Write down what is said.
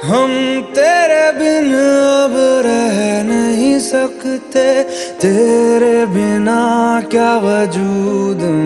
हम तेरे बिन अब रह नहीं सकते, तेरे बिना क्या वजूद